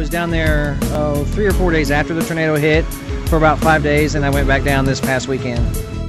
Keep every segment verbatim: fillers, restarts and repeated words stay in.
was down there oh, three or four days after the tornado hit for about five days, and I went back down this past weekend.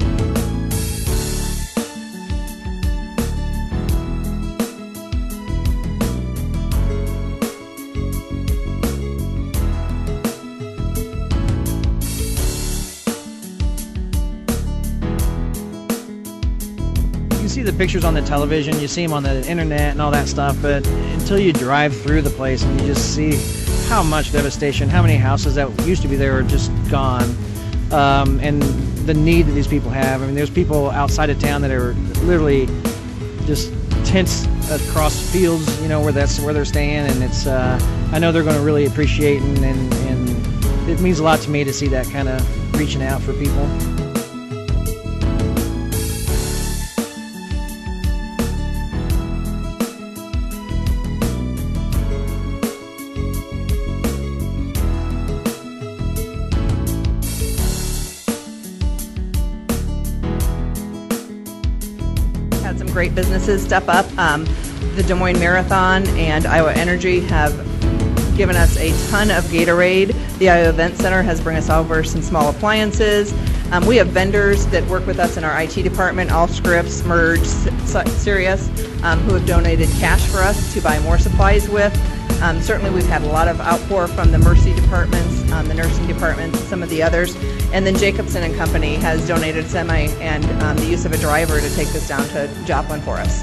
You see the pictures on the television, you see them on the internet and all that stuff, but until you drive through the place and you just see how much devastation, how many houses that used to be there are just gone, um, and the need that these people have. I mean, there's people outside of town that are literally just tents across fields, you know, where that's where they're staying, and it's, uh, I know they're going to really appreciate, and, and, and it means a lot to me to see that kind of reaching out for people. Had some great businesses step up. Um, the Des Moines Marathon and Iowa Energy have given us a ton of Gatorade. The Iowa Event Center has brought us over some small appliances. Um, we have vendors that work with us in our I T department, Allscripts, Merge, Sirius, um, who have donated cash for us to buy more supplies with. Um, certainly we've had a lot of outpour from the Mercy departments, um, the nursing departments, some of the others. And then Jacobson and Company has donated semi and um, the use of a driver to take this down to Joplin for us.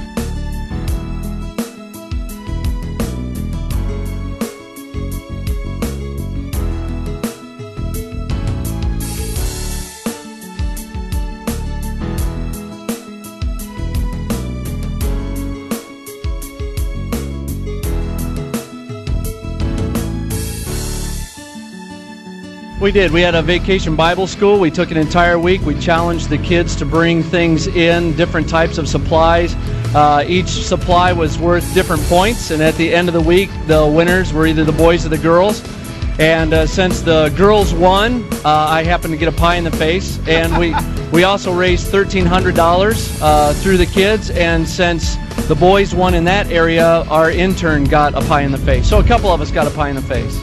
We did. We had a vacation Bible school. We took an entire week. We challenged the kids to bring things in, different types of supplies. Uh, each supply was worth different points, and at the end of the week, the winners were either the boys or the girls. And uh, since the girls won, uh, I happened to get a pie in the face. And we, we also raised thirteen hundred dollars uh, through the kids. And since the boys won in that area, our intern got a pie in the face. So a couple of us got a pie in the face.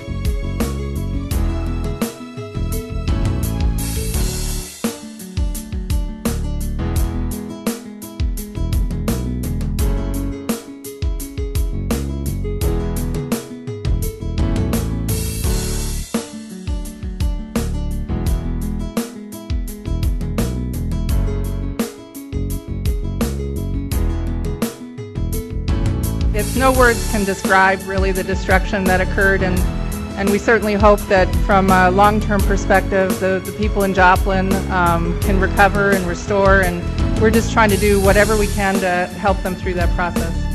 It's no words can describe really the destruction that occurred, and and we certainly hope that from a long-term perspective the, the people in Joplin um, can recover and restore, and we're just trying to do whatever we can to help them through that process.